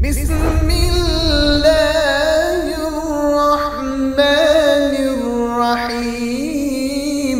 بسم اللہ الرحمن الرحیم.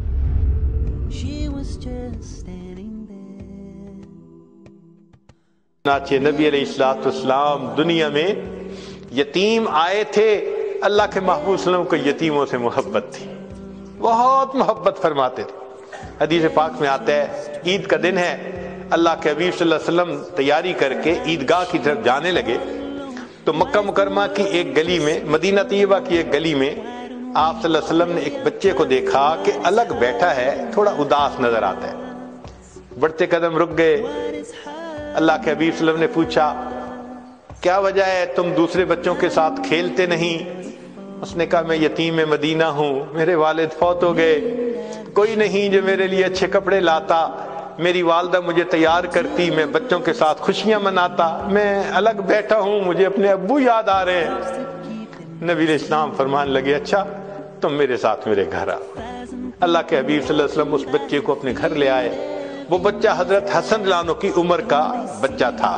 چنانچہ نبی علیہ السلام دنیا میں یتیم آئے تھے. اللہ کے محبوب صلی اللہ علیہ وسلم کو یتیموں سے محبت تھی، بہت محبت فرماتے تھے. حدیث پاک میں آتا ہے عید کا دن ہے، اللہ کے حبیب صلی اللہ علیہ وسلم تیاری کر کے عیدگاہ کی طرف جانے لگے تو مکہ مکرمہ کی ایک گلی میں، مدینہ طیبہ کی ایک گلی میں آپ صلی اللہ علیہ وسلم نے ایک بچے کو دیکھا کہ الگ بیٹھا ہے، تھوڑا اداس نظر آتا ہے. بڑھتے قدم رک گئے. اللہ کے حبیب صلی اللہ علیہ وسلم نے پوچھا کیا وجہ ہے، تم دوسرے بچوں کے ساتھ کھیلتے نہیں؟ اس نے کہا میں یتیم مدینہ ہوں، میرے والد فوت ہو گئے، کوئی نہیں جو میرے لیے اچھے کپڑے لاتا، میری والدہ مجھے تیار کرتی، میں بچوں کے ساتھ خوشیاں مناتا، میں الگ بیٹھا ہوں، مجھے اپنے ابو یاد آ رہے ہیں. نبی علیہ السلام فرمان لگے اچھا تم میرے ساتھ میرے گھر آؤ. اللہ کے حبیب صلی اللہ علیہ وسلم اس بچے کو اپنے گھر لے آئے. وہ بچہ حضرت حسن لانو کی عمر کا بچہ تھا.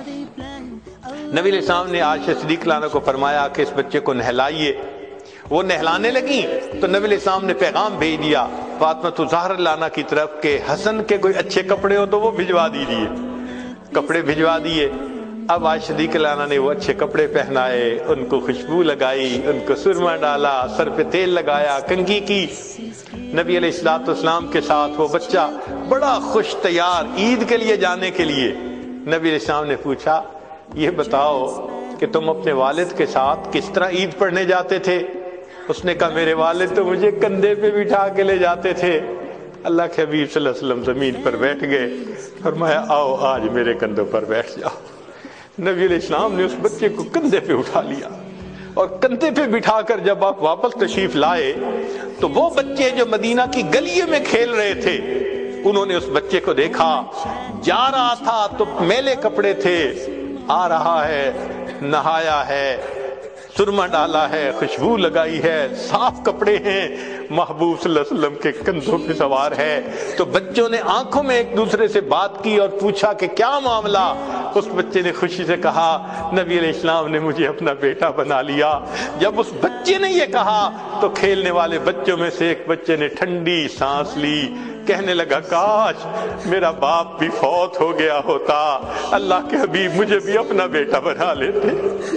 نبی علیہ السلام نے عائشہ صدیق لانو کو فرمایا کہ اس بچے کو نہلائیے. وہ نہلانے لگیں تو نبی علیہ السلام نے پیغام بھیج دیا فاطمہ زہرا لانا کی طرف کہ حسن کے کوئی اچھے کپڑے ہو تو وہ بھجوا دیجیے. کپڑے بھجوا دیے. اب عائشہ صدیق لانا نے وہ اچھے کپڑے پہنائے، ان کو خوشبو لگائی، ان کو سرما ڈالا، سر پہ تیل لگایا، کنگھی کی. نبی علیہ السلام کے ساتھ وہ بچہ بڑا خوش تیار عید کے لیے جانے کے لیے. نبی علیہ السلام نے پوچھا یہ بتاؤ کہ تم اپنے والد کے ساتھ کس طرح عید پڑھنے جاتے تھے؟ اس نے کہا میرے والد تو مجھے کندھے پہ بٹھا کے لے جاتے تھے. اللہ کے حبیب صلی اللہ علیہ وسلم زمین پر بیٹھ گئے، فرمایا آؤ آج میرے کندھوں پر بیٹھ جاؤ. نبی علیہ السلام نے اس بچے کو کندھے پہ اٹھا لیا اور کندھے پہ بٹھا کر جب آپ واپس تشریف لائے تو وہ بچے جو مدینہ کی گلیے میں کھیل رہے تھے انہوں نے اس بچے کو دیکھا، جا رہا تھا تو میلے کپڑے تھے، آ رہا ہے نہایا ہے، سرما ڈالا ہے، خوشبو لگائی ہے، صاف کپڑے ہیں، محبوب صلی اللہ علیہ وسلم کے کندھوں پہ سوار ہے. تو بچوں نے آنکھوں میں ایک دوسرے سے بات کی اور پوچھا کہ کیا معاملہ؟ اس بچے نے خوشی سے کہا نبی علیہ السلام نے مجھے اپنا بیٹا بنا لیا. جب اس بچے نے یہ کہا تو کھیلنے والے بچوں میں سے ایک بچے نے ٹھنڈی سانس لی، کہنے لگا کاش میرا باپ بھی فوت ہو گیا ہوتا، اللہ کے حبیب مجھے بھی اپنا بیٹا بنا لیتے.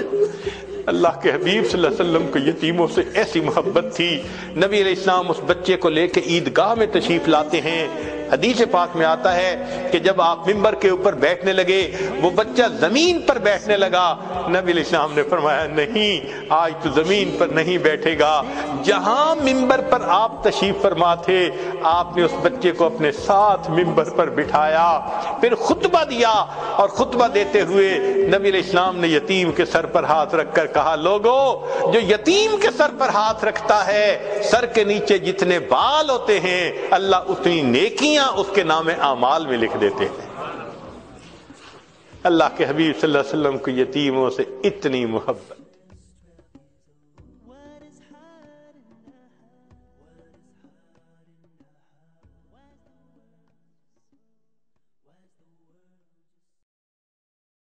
اللہ کے حبیب صلی اللہ علیہ وسلم کو یتیموں سے ایسی محبت تھی. نبی علیہ السلام اس بچے کو لے کے عیدگاہ میں تشریف لاتے ہیں. حدیث پاک میں آتا ہے کہ جب آپ ممبر کے اوپر بیٹھنے لگے وہ بچہ زمین پر بیٹھنے لگا. نبی علیہ السلام نے فرمایا نہیں آج تو زمین پر نہیں بیٹھے گا. جہاں ممبر پر آپ تشریف فرما تھے آپ نے اس بچے کو اپنے ساتھ ممبر پر بٹھایا، پھر خطبہ دیا اور خطبہ دیتے ہوئے نبی علیہ السلام نے یتیم کے سر پر ہاتھ رکھ کر کہا لوگو جو یتیم کے سر پر ہاتھ رکھتا ہے سر کے نیچے جتنے بال ہوتے ہیں اللہ اتنی نیکیاں اس کے نام اعمال میں لکھ دیتے ہیں. اللہ کے حبیب صلی اللہ علیہ وسلم کو یتیموں سے اتنی محبت.